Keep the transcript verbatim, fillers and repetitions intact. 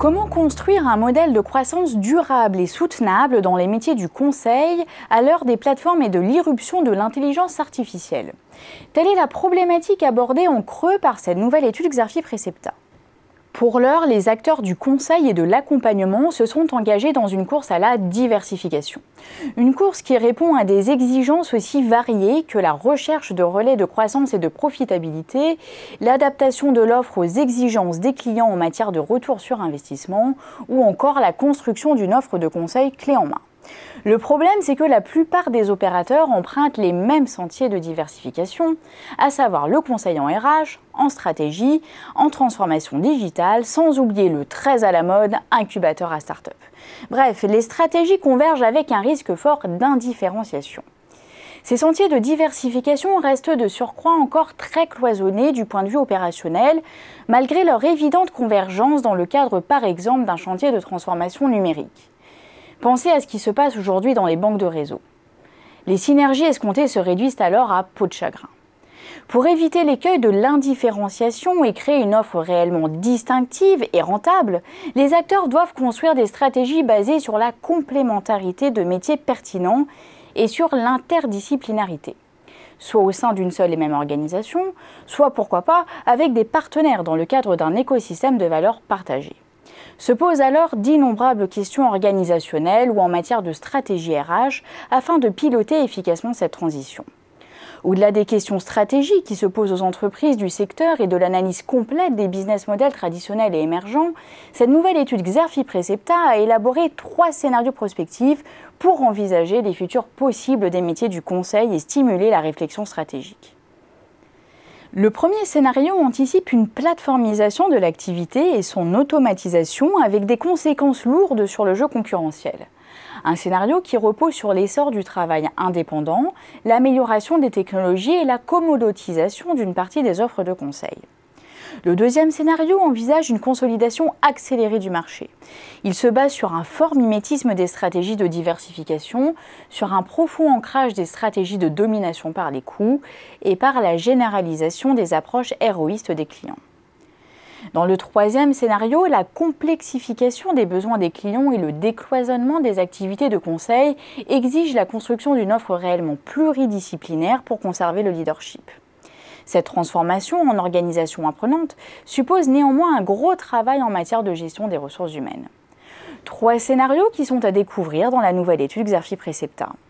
Comment construire un modèle de croissance durable et soutenable dans les métiers du conseil à l'heure des plateformes et de l'irruption de l'intelligence artificielle? Telle est la problématique abordée en creux par cette nouvelle étude Xerfi Precepta. Pour l'heure, les acteurs du conseil et de l'accompagnement se sont engagés dans une course à la diversification. Une course qui répond à des exigences aussi variées que la recherche de relais de croissance et de profitabilité, l'adaptation de l'offre aux exigences des clients en matière de retour sur investissement ou encore la construction d'une offre de conseil clé en main. Le problème, c'est que la plupart des opérateurs empruntent les mêmes sentiers de diversification, à savoir le conseil en R H, en stratégie, en transformation digitale, sans oublier le très à la mode incubateur à start-up. Bref, les stratégies convergent avec un risque fort d'indifférenciation. Ces sentiers de diversification restent de surcroît encore très cloisonnés du point de vue opérationnel, malgré leur évidente convergence dans le cadre par exemple d'un chantier de transformation numérique. Pensez à ce qui se passe aujourd'hui dans les banques de réseau. Les synergies escomptées se réduisent alors à peau de chagrin. Pour éviter l'écueil de l'indifférenciation et créer une offre réellement distinctive et rentable, les acteurs doivent construire des stratégies basées sur la complémentarité de métiers pertinents et sur l'interdisciplinarité, soit au sein d'une seule et même organisation, soit pourquoi pas avec des partenaires dans le cadre d'un écosystème de valeurs partagées. Se posent alors d'innombrables questions organisationnelles ou en matière de stratégie R H afin de piloter efficacement cette transition. Au-delà des questions stratégiques qui se posent aux entreprises du secteur et de l'analyse complète des business models traditionnels et émergents, cette nouvelle étude Xerfi Precepta a élaboré trois scénarios prospectifs pour envisager les futurs possibles des métiers du conseil et stimuler la réflexion stratégique. Le premier scénario anticipe une plateformisation de l'activité et son automatisation avec des conséquences lourdes sur le jeu concurrentiel. Un scénario qui repose sur l'essor du travail indépendant, l'amélioration des technologies et la commodisation d'une partie des offres de conseil. Le deuxième scénario envisage une consolidation accélérée du marché. Il se base sur un fort mimétisme des stratégies de diversification, sur un profond ancrage des stratégies de domination par les coûts et par la généralisation des approches héroïstes des clients. Dans le troisième scénario, la complexification des besoins des clients et le décloisonnement des activités de conseil exigent la construction d'une offre réellement pluridisciplinaire pour conserver le leadership. Cette transformation en organisation apprenante suppose néanmoins un gros travail en matière de gestion des ressources humaines. Trois scénarios qui sont à découvrir dans la nouvelle étude Xerfi Precepta.